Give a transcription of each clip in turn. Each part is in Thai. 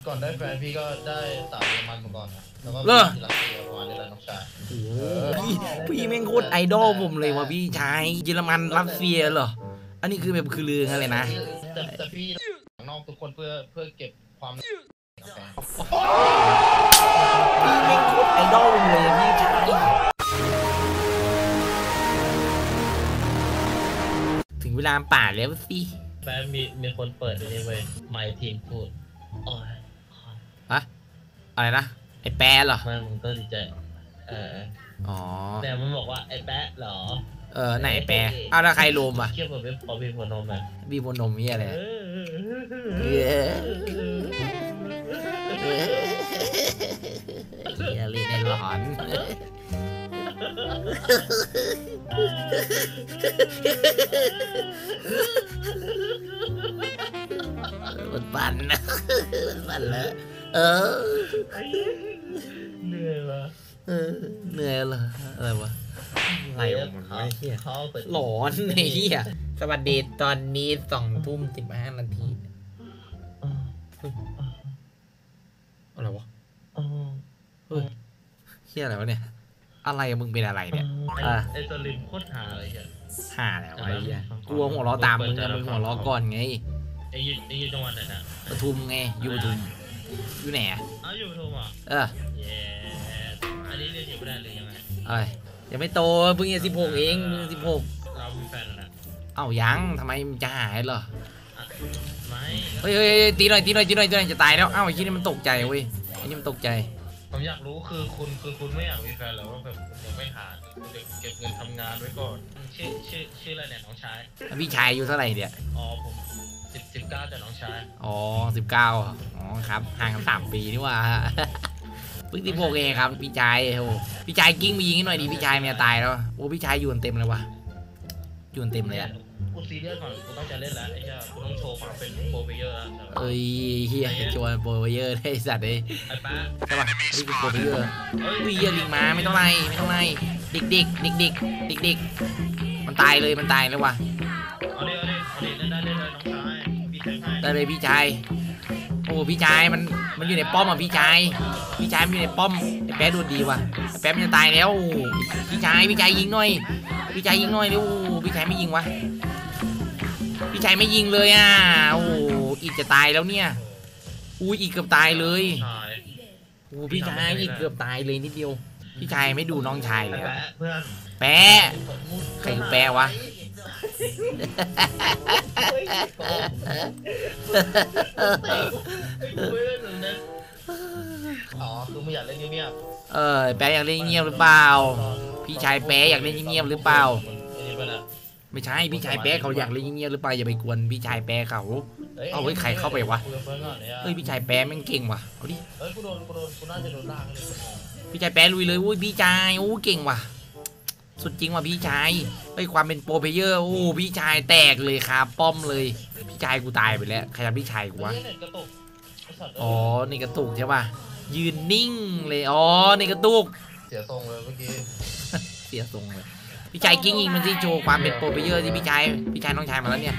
ก่อนได้แฟนพี่ก็ได้สาวเยอรมันมาก่อนนะแล้วก็ที่รัสเซียประมาณนี้แหละน้องชายโอ้พี่แม่งโคตรไอดอลผมเลยว่ะพี่ชายเยอรมันรัสเซียเหรออันนี้คือแบบคือลือกันเลยนะแต่พี่นอกทุกคนเพื่อเก็บความพี่แม่งโคตรไอดอลผมเลยพี่ชายถึงเวลาป่าแล้วสิแฟนมีคนเปิดนี่เว้ยไมค์ทีมพูดโอ้ยอะอะไรนะไอแปะเหรอมึงก็ดีใจอ๋อแต่มันบอกว่าไอแปะเหรอไหนแปะเอาแล้วใครโลมอ่ะเชื่อผมเป็นพอบีโพนมอ่ะบีโพนมนี่อะไรเรียนในหลอนมันปั่นนะมันปั่นแล้วเหนื่อยวะเหนื่อยเหรออะไรวะอะไรวะมันไม่เหี้ยหลอนไอ้เหี้ยสวัสดีตอนนี้20:15 นาทีอะไรวะเฮ้ยเหี้ยอะไรวะเนี่ยอะไรมึงเป็นอะไรเนี่ยไอ้สลิมโคตรหาเลยเหี้ยหาแล้วไอ้เหี้ยกลัวหัวล้อตามมึงมึงหัวล้อก่อนไงไอ้ยูจังหวัดไหนนะปทุมไงอยู่ปทุมอยู่ไหนอยู่ปทุมอ่ะอันนี้เรียนอยู่ไม่ได้เลยยังไงยังไม่โตเพิ่ง16เองมึง16 เรามีแฟนแล้วเอ้ายังทำไมมันจะหายเหรอไม่เฮ้ยตีหน่อยจะตายแล้วเอ้าไอ้ที่นี่มันตกใจเว้ยไอ้นี่มันตกใจผมอยากรู้คือคุณไม่อยากมีแฟนหรอว่าแบบคุณยังไม่หาคุณจะเก็บเงินทำงานไว้ก่อนชื่ออะไรเนี่ยน้องชายพี่ชายอายุเท่าไหร่เนี่ยผม19แต่น้องชาย 19ครับห่างกัน3 ปีนี่ว่าเพิ่ง16เองครับพี่ชายโอ้พี่ชายกิ้งมายิงให้หน่อยดิพี่ชายเมียตายแล้วโอ้พี่ชายอยู่เต็มเลยวะอยู่เต็มเลยอ่ะกูซีเรียสก่อนกูต้องจะเล่นแล้วไอ้เหี้ยกูต้องโชว์ความเป็นโปรเพลเยอร์แล้วเอ้ยเฮียโชว์โปรเพลเยอร์ได้สัตว์เลยไอ้ป้าใช่ป่ะนี่คือโปรเพลเยอร์อุ้ยเฮียลิงมาไม่ต้องไล่เด็กมันตายเลยว่ะเอาดิได้เลยน้องชายพี่ชายได้เลยพี่ชายโอ้พี่ชายมันอยู่ในป้อมอ่ะพี่ชายมันอยู่ในป้อมไอ้แป๊ะดูดีว่ะไอ้แป๊ะมันจะตายแล้วพี่ชายยิงหน่อยเร็วพี่ชายไม่ยิงวะพี่ชายไม่ยิงเลยอ่ะโอ้อีกจะตายแล้วเนี่ยอีกเกือบตายเลยโอ้พี่ชายอีกเกือบตายเลยนิดเดียวพี่ชายไม่ดูน้องชายเลยแป๊ะใครคือแป๊ะวะคือไม่อยากเล่นเงียบแป๊ะอยากเล่นเงียบหรือเปล่าพี่ชายแป๊ะอยากเล่นเงียบหรือเปล่าไม่ใช่พี่ชายแป๊ะเขาอยากเล่นเงียบหรือเปล่าอย่าไปกวนพี่ชายแป๊ะเขาเอาไว้ใครเข้าไปวะพี่ชายแป๊ะแม่งเก่งว่ะเอาดิกูน่าจะโดนล่างพี่ชายแป๊ะลุยเลยพี่ชายเก่งว่ะสุดจริงว่ะพี่ชายความเป็นโปรเพลเยอร์พี่ชายแตกเลยครับป้อมเลยพี่ชายกูตายไปแล้วใครทำพี่ชายกูวะนี่กระตุกใช่ป่ะยืนนิ่งเลยนี่กระตุกเสียทรงเลยเมื่อกี้เสียทรงเลยพี่ชายกิ้งยิงมันที่โชว์ความเป็นโปรเพลเยอร์ที่พี่ชายน้องชายมาแล้วเนี่ย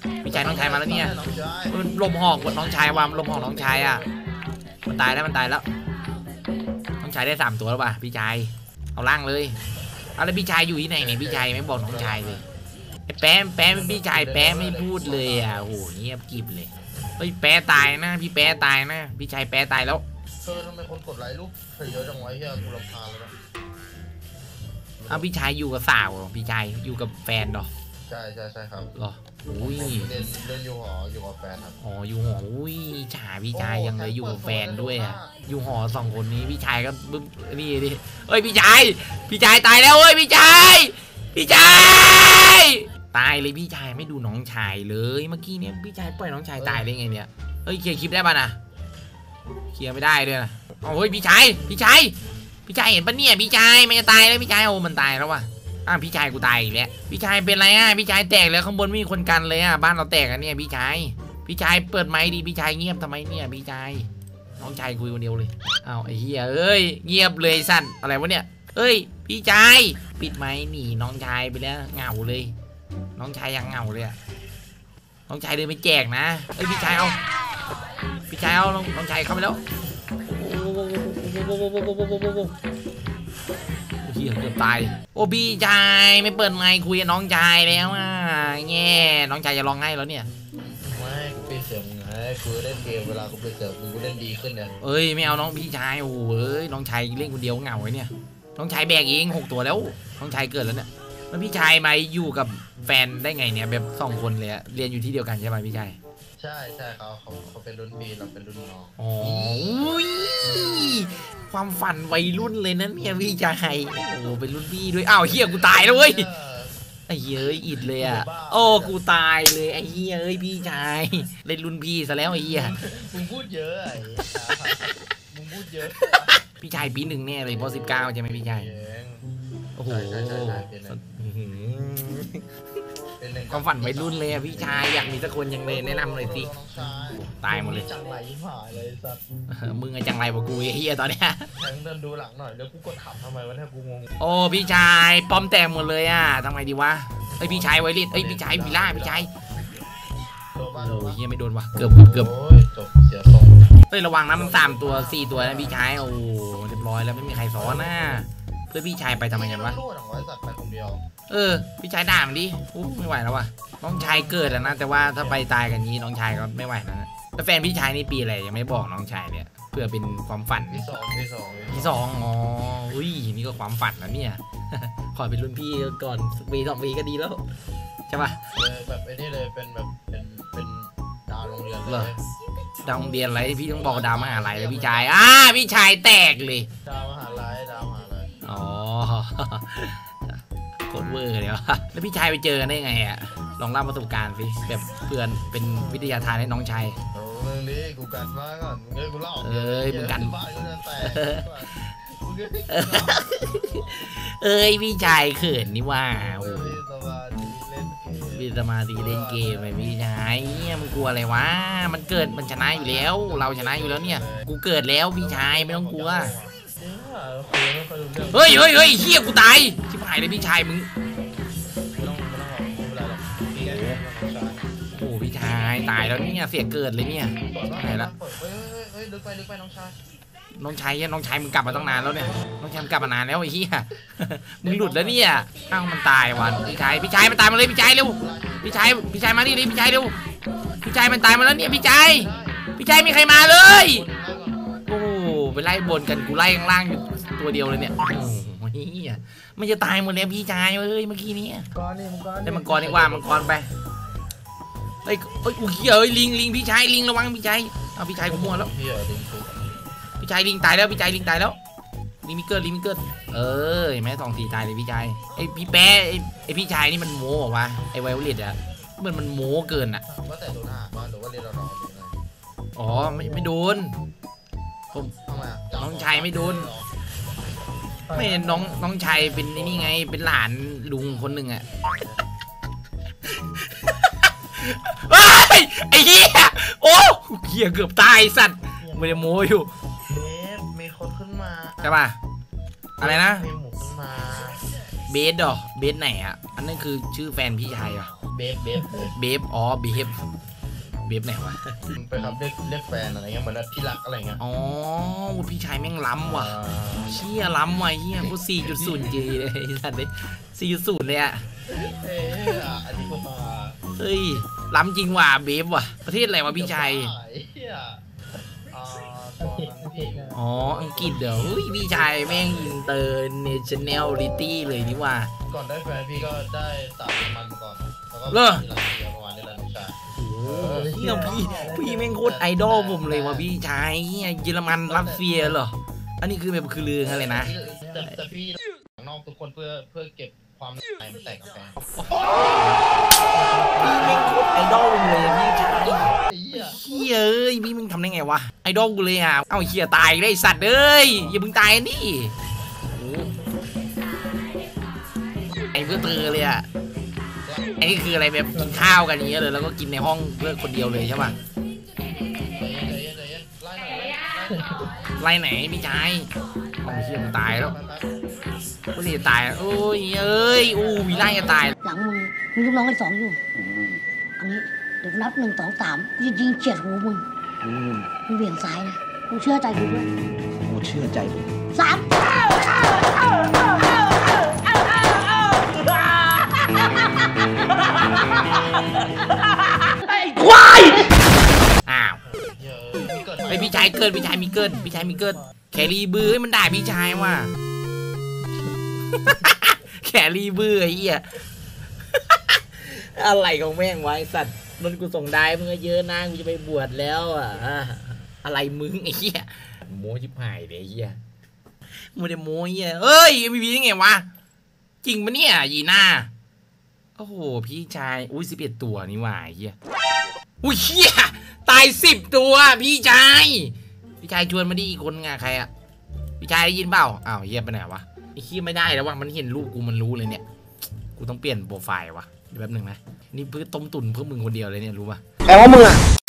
มันลมหอกน้องชายวามลมหอกน้องชายอ่ะมันตายแล้วน้องชายได้3 ตัวแล้วป่ะพี่ชายเอาล่างเลยอะไรพี่ชายอยู่ที่ไหนเนี่ยพี่ชายไม่บอกน้องชายเลยแป๊ะพี่ชายแป๊ะไม่พูดเลยอ่ะโหเงียบกริบเลยแป๊ะตายนะพี่แป๊ะตายนะพี่ชายแป๊ะตายแล้วทำไมคนกดไลค์รูปเยอะจังวะเฮียกูรำคาญแล้วพี่ชายอยู่กับสาวพี่ชายอยู่กับแฟนเหรอใช่ครับหรออุ้ยเล่นอยู่หออยู่กับแฟนครับอยู่หอพี่ชายยังเลยอยู่กับแฟนด้วยอ่ะอยู่หอ2 คนนี้พี่ชายก็บึ้มนี่ดิพี่ชายตายแล้วพี่ชายตายเลยพี่ชายไม่ดูน้องชายเลยเมื่อกี้เนี่ยพี่ชายปล่อยน้องชายตายได้ไงเนี่ยเคลียร์คลิปได้ป่ะนะเคลียร์ไม่ได้ด้วยนะพี่ชายเห็นปะเนี่ยพี่ชายมันจะตายแล้วพี่ชายมันตายแล้วว่ะพี่ชายกูตายอีกแล้วพี่ชายเป็นไรพี่ชายแตกแล้วข้างบนไม่มีคนกันเลยบ้านเราแตกกันเนี่ยพี่ชายเปิดไมค์ดิพี่ชายเงียบทำไมเนี่ยพี่ชายน้องชายคุยคนเดียวเลยไอ้เหี้ยเงียบเลยสั้นอะไรวะเนี่ยพี่ชายปิดไมค์หนีน้องชายไปแล้วเหงาเลยน้องชายยังเหงาเลยน้องชายเดินไปแจกนะพี่ชายพี่ชายเอาน้องชายเข้าไปแล้วเฮียเกือบตายโอ้พี่ชายไม่เปิดไมค์คุยกับน้องชายแล้วอ่ะแง่น้องชายจะร้องไห้แล้วเนี่ยไม่กูเป็นเสือมึงไงกูเล่นเกมเวลากูเป็นเสือมึงกูเล่นดีขึ้นเนี่ยเอ้ยไม่เอาน้องพี่ชายโอ้ยน้องชายเล่นคนเดียวเหงาไว้เนี่ยน้องชายแบกเอง6 ตัวแล้วน้องชายเกิดแล้วเนี่ยแล้วพี่ชายมาอยู่กับแฟนได้ไงเนี่ยแบบ2 คนเลยเรียนอยู่ที่เดียวกันใช่ไหมพี่ชายใช่เขาเป็นรุ่นพี่เราเป็นรุ่นน้องอ๋อความฝันวัยรุ่นเลยนะเนี่ยพี่ชายโอ้เป็นรุ่นพี่ด้วยอ้าวเฮียกูตายแล้วเว้ยไอ้เหี้ยอิดเลยอ่ะโอ้กูตายเลยไอ้เหี้ยพี่ชายเล่นรุ่นพี่ซะแล้วไอ้เหี้ยมึงพูดเยอะไอ้มึงพูดเยอะพี่ชายปี 1แน่เลยเพราะ19ใช่ไหมพี่ชายโอ้โหความฝันวัยรุ่นเลยอ่ะพี่ชายอยากมีสักคนยังเลยแนะนำเลยสิตายหมดเลยจังไรยิ่งหายเลยสัตว์มึงไงจังไรบอกกูไอ้เหี้ยตอนเนี้ยแทงเดินดูหลังหน่อยแล้วกูกดถามทำไมวะเนี่ยกูงงโอ้พี่ชายป้อมแตกหมดเลยอ่ะทำไงดีวะไอพี่ชายไวริสไอพี่ชายวิล่าพี่ชายโอ้ยเฮียไม่โดนวะเกือบจบเสียทรงเฮ้ยระวังนะมัน3 ตัว 4 ตัวนะพี่ชายโอ้เรียบร้อยแล้วไม่มีใครซ้อนนะเพื่อพี่ชายไปทำไมกันวะพี่ชายด่ามันดิไม่ไหวแล้ววะน้องชายเกิดแล้วนะแต่ว่าถ้าไปตายกันนี้น้องชายก็ไม่ไหวนะแล้วแฟนพี่ชายนี่ปีอะไรยังไม่บอกน้องชายเนี่ยเพื่อเป็นความฝันที่ 2อ๋ออุ้ยนี่ก็ความฝันแล้วเนี่ยขอเป็นรุ่นพี่ก่อนปี 2 ปีก็ดีแล้วใช่ป่ะแบบไอ้นี่เลยเป็นแบบเป็นดาวโรงเรียนเลยดาวโรงเรียนอะไรพี่ต้องบอกดาวมหาลัยเลยพี่ชายพี่ชายแตกเลยดาวมหาลัยอ๋อโคตรเวอร์เลยว่ะแล้วพี่ชายไปเจอกันได้ไงอ่ะลองเล่าประสบการณ์สิแบบเพื่อนเป็นวิทยาทานให้น้องชายเรื่องนี้กูกันมาก่อนกูเล่ามึงกันพี่ชายเขินนี่ว่ามีสมาธิเล่นเกมไปพี่ชายเนี่ยมึงกลัวอะไรวะมันเกิดมันชนะอยู่แล้วเราชนะอยู่แล้วเนี่ยกูเกิดแล้วพี่ชายไม่ต้องกลัวเฮ้ยเฮียกูตายชิบหายเลยพี่ชายมึงโอ้พี่ชายตายแล้วเนี่ยเสียเกิดเลยเนี่ยตายแล้วลึกไปน้องชายน้องชายมึงกลับมาตั้งนานแล้วเนี่ยน้องชายมึงกลับมานานแล้วไอ้เหี้ยมึงหลุดแล้วเนี่ยอ้าวมันตายวันพี่ชายมันตายมาเลยพี่ชายเร็วพี่ชายมาดิเลยพี่ชายเร็วพี่ชายมันตายมาแล้วเนี่ยพี่ชายมีใครมาเลยโอ้ไปไล่บนกันกูไล่ข้างล่างตัวเดียวเลยเนี่ยโอ้ยมันจะตายหมดแล้วพี่ชายเอ้ยเมื่อกี้นี้ได้มังกรดีกว่ามังกรไปเฮ้ยอุ้ยลิงพี่ชายลิงระวังพี่ชายเอาพี่ชายกูมัวแล้วพี่ชายลิงตายแล้วลิงมิเกิลเห็นไหม2 4ตายเลยพี่ชายไอพี่แป๊ะไอพี่ชายนี่มันโม้วะไอไวโอเลตอะมันโม้เกินอะว่าแต่โดนหักมาหรือว่าเรียนเราอ๋อไม่โดนผมน้องชายไม่โดนไม่น้องชายเป็นนี่ไงเป็นหลานลุงคนหนึ่งอะไอ้เหี้ยโอ้เหี้ยเกือบตายสัตว์ไม่ได้โม้อยู่มีคนขึ้นมาใช่ป่ะอะไรนะมีหมูขึ้นมาเบสเหรอเบสไหนอ่ะอันนั้นคือชื่อแฟนพี่ชายอ่ะเบฟอ๋อเบฟไหนวะไปครับเรียกแฟนอะไรเงี้ยเหมือนที่รักอะไรเงี้ยอ๋อพี่ชายแม่งล้ำว่ะเชี่ยล้ำว่ะเฮียกู4.0 จีเลยสัตว์เลย4.0เลยอ่ะอันนี้ก็มาเฮ้ยล้ำจริงว่ะเบฟว่ะประเทศอะไรวะพี่ชายอ๋ออังกฤษเดี๋ยวพี่ชายแม่งอินเตอร์เนชั่นแนลลิตี้เลยนี่ว่าก่อนได้แฟนพี่ก็ได้สาวมันก่อนแล้วก็ประมาณนี้แหละน้องชายพี่แม่งโคตรไอดอลผมเลยว่ะพี่ชายเยอรมันรัสเซียเหรออันนี้คือแบบคือลืออะไรนะแต่พี่นอกทุกคนเพื่อเก็บความใจมันแตกกับแฟนพี่แม่งโคตรไอดอลผมเลยพี่ชายเฮ้ยพี่มึงทำได้ไงวะไอดอลกูเลยอ่ะเอาเหี้ยตายได้สัตว์เอ้ยอย่ามึงตายนี่ไอเพื่อเธอเลยอ่ะไอ้นี่คืออะไรแบบกินข้าวกันอย่างเงี้ยเลยแล้วก็กินในห้องเพื่อคนเดียวเลยใช่ป่ะไล่ไหนพี่ชายโอ้ยเหี้ยมึงตายแล้วก็เลยตายโอ้ยมีไล่จะตายหลังมึงมีลูกน้องกัน2อยู่อันนี้เดี๋ยวนับ1 2 3ยิงเฉียดหูมึงมึงเบี่ยงซ้ายนะมึงเชื่อใจกูด้วยกูเชื่อใจมึงสามไอ้ควายอ้าวเยอะมีเกิดไอพี่ชายเกินพี่ชายมีเกินพี่ชายมีเกินแครีบือให้มันด่าพี่ชายว่ะ แครีบือไอ้เหี้ย อะไรของแม่งวะไอสัตว์นนกูส่งได้มึงเยอะนะกูจะไปบวชแล้วอ่ะอะไรมึงไอ้เหี้ยโม้ชิบหายเลยไอ้เหี้ยมึงจะโม้ไอ้เหี้ยเอ้ยมีพีได้ไงวะจริงปะเนี่ยยีน่าโอ้โหพี่ชายอุ้ย11 ตัวนี่หว่าไอ้เหี้ยอุ้ยเหี้ยตาย10 ตัวพี่ชายชวนมาดิอีกคนไงใครอะพี่ชายได้ยินเปล่าอ้าวเหี้ยไปไหนวะไอ้เหี้ยไม่ได้แล้ววะมันเห็นรูปกูมันรู้เลยเนี่ยกูต้องเปลี่ยนโปรไฟล์วะเดี๋ยวแป๊บนึงนะนี่เพื่อต้มตุ๋นเพื่อมึงคนเดียวเลยเนี่ยรู้ป่ะแปลว่ามึงอะ